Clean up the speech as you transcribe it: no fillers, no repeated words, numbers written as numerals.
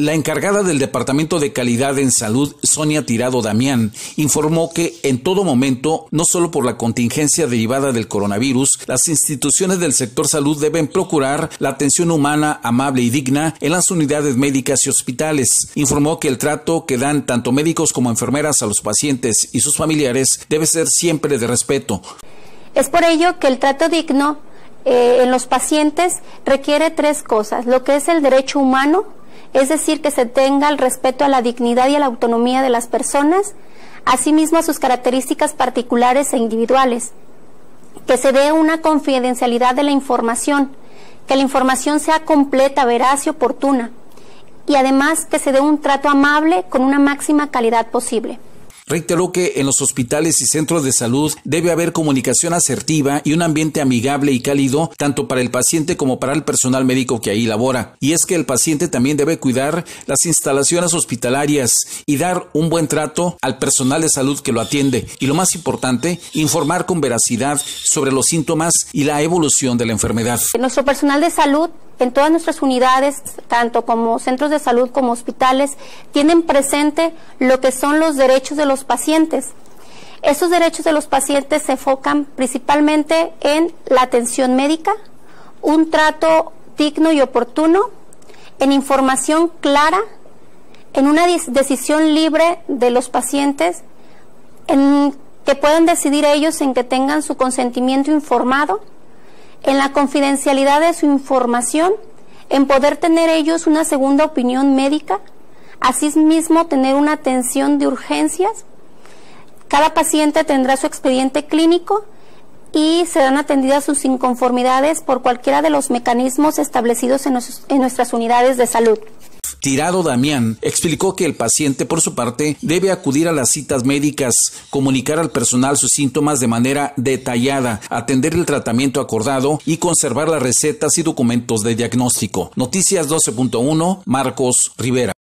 La encargada del Departamento de Calidad en Salud, Sonia Tirado Damián, informó que en todo momento, no solo por la contingencia derivada del coronavirus, las instituciones del sector salud deben procurar la atención humana, amable y digna en las unidades médicas y hospitales. Informó que el trato que dan tanto médicos como enfermeras a los pacientes y sus familiares debe ser siempre de respeto. Es por ello que el trato digno en los pacientes requiere tres cosas: lo que es el derecho humano, es decir, que se tenga el respeto a la dignidad y a la autonomía de las personas, asimismo a sus características particulares e individuales, que se dé una confidencialidad de la información, que la información sea completa, veraz y oportuna, y además que se dé un trato amable con una máxima calidad posible. Reiteró que en los hospitales y centros de salud debe haber comunicación asertiva y un ambiente amigable y cálido tanto para el paciente como para el personal médico que ahí labora. Y es que el paciente también debe cuidar las instalaciones hospitalarias y dar un buen trato al personal de salud que lo atiende. Y lo más importante, informar con veracidad sobre los síntomas y la evolución de la enfermedad. Nuestro personal de salud en todas nuestras unidades, tanto como centros de salud como hospitales, tienen presente lo que son los derechos de los pacientes. Esos derechos de los pacientes se enfocan principalmente en la atención médica, un trato digno y oportuno, en información clara, en una decisión libre de los pacientes, en que puedan decidir ellos en que tengan su consentimiento informado, en la confidencialidad de su información, en poder tener ellos una segunda opinión médica, asimismo tener una atención de urgencias. Cada paciente tendrá su expediente clínico y serán atendidas sus inconformidades por cualquiera de los mecanismos establecidos en nuestras unidades de salud. Tirado Damián explicó que el paciente, por su parte, debe acudir a las citas médicas, comunicar al personal sus síntomas de manera detallada, atender el tratamiento acordado y conservar las recetas y documentos de diagnóstico. Noticias 12.1, Marcos Rivera.